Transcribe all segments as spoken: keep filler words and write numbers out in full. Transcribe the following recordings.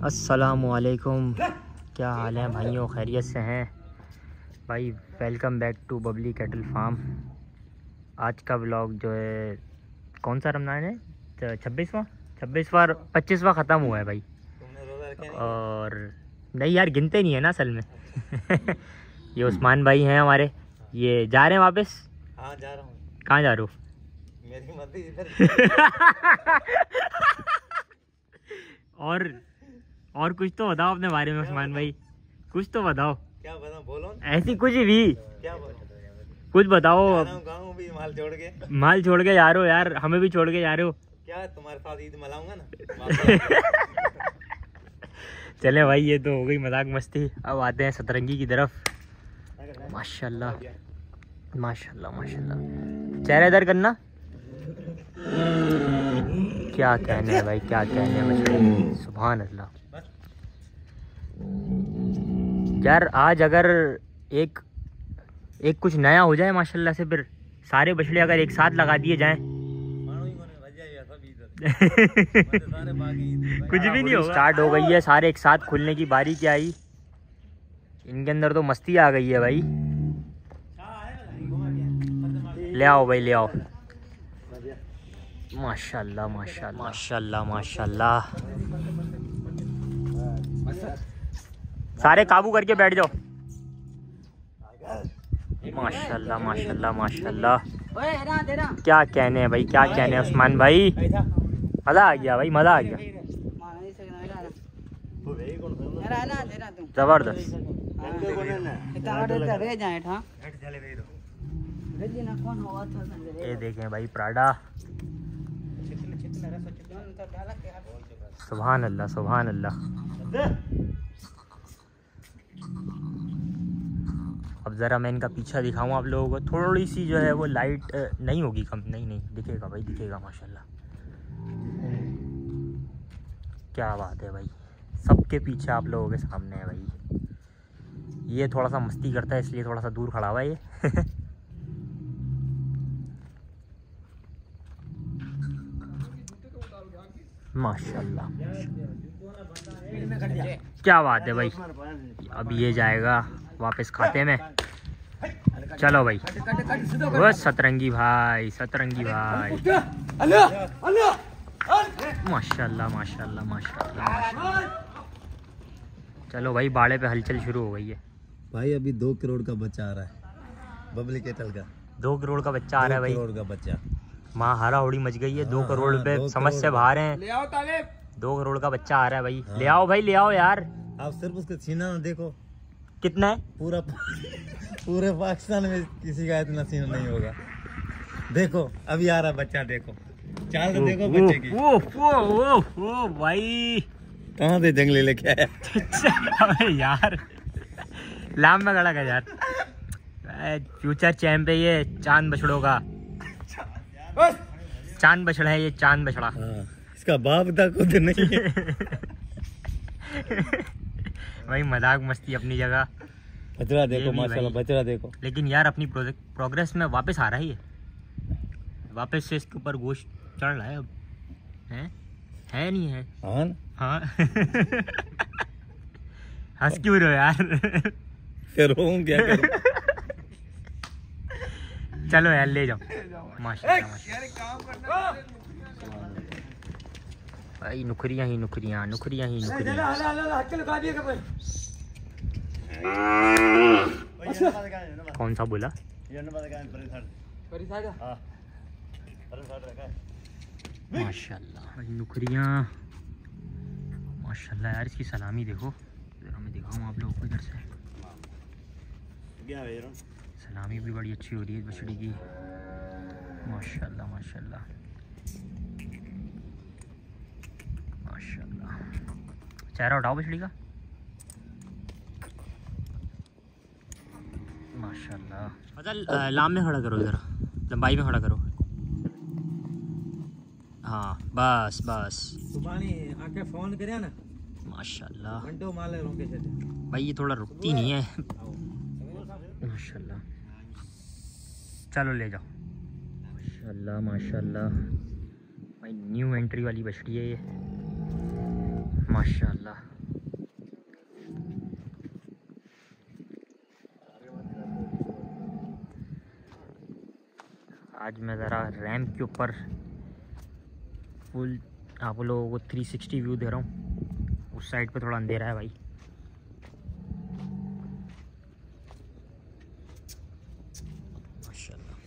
अस्सलामुअलैकुम, क्या हाल है भाइयों, खैरियत से हैं भाई। Welcome back to Babli cattle farm. आज का व्लॉग जो है, कौन सा रमज़ान है, छब्बीसवां छब्बीसवां पच्चीसवां ख़त्म हुआ है भाई। और नहीं यार, गिनते नहीं है ना असल में। ये उस्मान भाई हैं हमारे, ये जा रहे हैं वापस। हाँ जा रहा हूँ। कहाँ जा रहे हो? मेरी मर्जी इधर। और और कुछ तो बताओ अपने बारे में उस्मान भाई, कुछ तो बताओ। क्या बताऊं, बोलो ऐसी कुछ भी, क्या बोलो, कुछ बताओ। गाँव भी माल छोड़ के माल छोड़ के जा रहे हो यार, हमें भी छोड़ के जा रहे हो। क्या तुम्हारे साथ ईद मनाऊंगा ना। चले भाई, ये तो हो गई मजाक मस्ती। अब आते हैं सतरंगी की तरफ। माशाल्लाह माशाल्लाह माशाल्लाह। चेहरा इधर करना। क्या कहने हैं भाई, क्या कहने हैं, सुभान अल्लाह। यार आज अगर एक एक कुछ नया हो जाए माशाल्लाह से, फिर सारे बछड़े अगर एक साथ लगा दिए जाएं, कुछ भी नहीं होगा। स्टार्ट हो गई है, सारे एक साथ खुलने की बारी क्या आई। इनके अंदर तो मस्ती आ गई है भाई। ले आओ भाई, ले आओ। माशाल्लाह माशाल्लाह माशाल्लाह माशाल्लाह। सारे काबू करके बैठ जाओ। माशाल्लाह माशाल्लाह माशाल्लाह। क्या कहने हैं भाई, क्या कहने हैं उस्मान भाई। मजा आ गया भाई, मजा आ गया, जबरदस्त। ये देखें भाई प्राडा। सुभान अल्लाह सुभान अल्लाह। अब ज़रा मैं इनका पीछा दिखाऊँ आप लोगों को। थोड़ी सी जो है वो लाइट नहीं होगी कम, नहीं नहीं दिखेगा भाई, दिखेगा माशाल्लाह। क्या बात है भाई, सबके पीछे आप लोगों के सामने है भाई। ये थोड़ा सा मस्ती करता है इसलिए थोड़ा सा दूर खड़ा हुआ है ये। माशाल्लाह क्या बात है भाई। अब ये जाएगा वापस खाते में। चलो भाई, वो सतरंगी भाई, सतरंगी भाई। माशाल्लाह माशाल्लाह माशाल्लाह। चलो भाई, बाड़े पे हलचल शुरू हो गई है भाई। अभी दो करोड़ का बच्चा आ रहा है बबली केटल का। दो करोड़ का बच्चा आ रहा है भाई। दो करोड़ का बच्चा। माँ हारा होड़ी मच गई है। दो हाँ, करोड़ हाँ, पे दो समझ से बाहर हैं। ले आओ तालिब। दो करोड़ का बच्चा आ रहा है भाई। हाँ। ले आओ भाई, ले आओ यार। आप सिर्फ उसका सीना ना देखो, कितना है। पूरा पूरे पाकिस्तान में किसी का इतना सीना नहीं होगा। देखो अभी आ रहा बच्चा, देखो चाल तो देखो बच्चे की। ओ, ओ, ओ, ओ, भाई कहाँ से जंगली लेके आया। अबे यार, लाम में खड़ा कर यार। फ्यूचर चैंप है ये, चांद बछड़ों का। चांद बछड़ा है ये, चांद बछड़ा। हाँ, इसका बाप था खुद नहीं है। भाई मजाक मस्ती अपनी जगह। बचड़ा देखो माशाल्लाह, बचड़ा देखो। लेकिन यार अपनी प्रोग्रेस में वापस आ रहा है ये। वापस से इसके ऊपर गोश्त चढ़ रहा है अब। है है नहीं है। हाँ हाँ। हंस क्यों रहे हो यार। फिर क्या करूं? चलो यार ले जाओ। माशाल्लाह माशाल्लाह भाई, नुकरियां ही नुकरियां, नुकरियां ही नुकरियां। कौन सा बोला? माशाल्लाह नुकरियां माशाल्लाह। यार इसकी सलामी देखो जरा, मैं दिखाऊं आप लोगों को इधर से। सलामी भी बड़ी अच्छी हो रही है बछड़ी की। माशाल्लाह माशाल्लाह माशाल्लाह। चेहरा उठाओ बछड़ी का। माशाल्लाह। मतलब लाम में खड़ा करो, इधर लंबाई में खड़ा करो। हाँ बस बस। आके फोन करे ना। माशाल्लाह घंटों माले रोके थे भाई, ये थोड़ा रुकती नहीं है। माशाल्लाह। चलो ले जाओ। माशाल्लाह माशाल्लाह भाई, न्यू एंट्री वाली बछड़ी है ये। माशाल्लाह। आज मैं ज़रा रैम्प के ऊपर फुल आप लोगों को थ्री सिक्सटी व्यू दे रहा हूँ। उस साइड पे थोड़ा अंधेरा है भाई। माशाल्लाह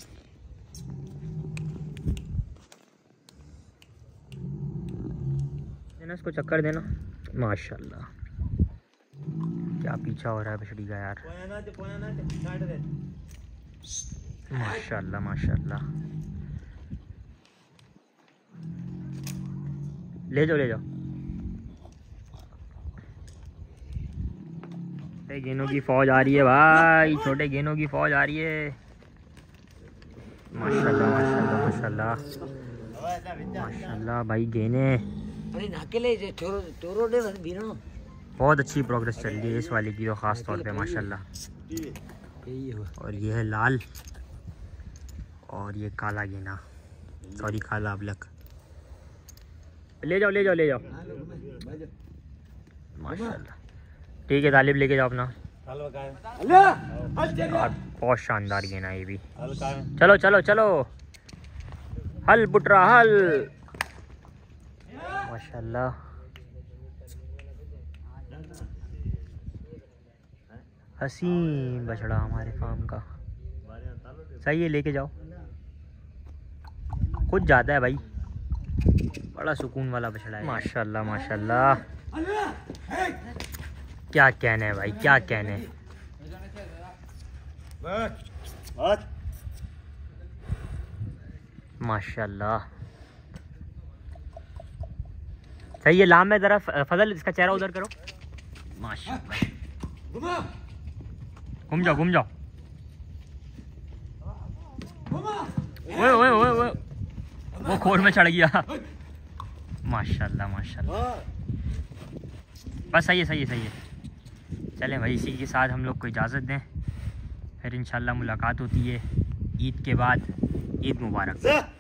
देना इसको चक्कर देना। माशाल्लाह क्या पीछा हो रहा है बछड़ी का यार। माशाल्लाह माशाल्लाह। ले जाओ ले जाओ। छोटे गेनों की फौज आ रही है भाई, छोटे गेनों की फौज आ रही है। माशाल्लाह माशाल्लाह माशाल्लाह माशाल्लाह भाई गेने। बहुत अच्छी प्रोग्रेस चल रही है इस वाले की तो ख़ास तौर पे माशाल्लाह। और ये है लाल और ये काला गेना, सॉरी काला अबलक। ले जाओ ले जाओ ले जाओ। माशाल्लाह ठीक है तालिब लेके जाओ अपना। बहुत शानदार गेना ये भी। चलो चलो चलो हल बुटरा हल। माशाल्लाह हसीन बछड़ा हमारे फार्म का। सही है लेके जाओ। खुद जाता है भाई, बड़ा सुकून वाला बछड़ा है। माशाल्लाह माशाल्लाह क्या कहने है भाई, क्या कहने। माशाल्लाह सही है। लाम में जरा फजल इसका चेहरा उधर करो। माशाल्लाह घूम जाओ घूम जाओ। ओए ओए ओए ओए वो खोर में चढ़ गया। माशाल्लाह माशाल्लाह बस सही है सही है सही है। चलें भाई इसी के साथ हम लोग को इजाज़त दें, फिर इंशाल्लाह मुलाकात होती है ईद के बाद। ईद मुबारक।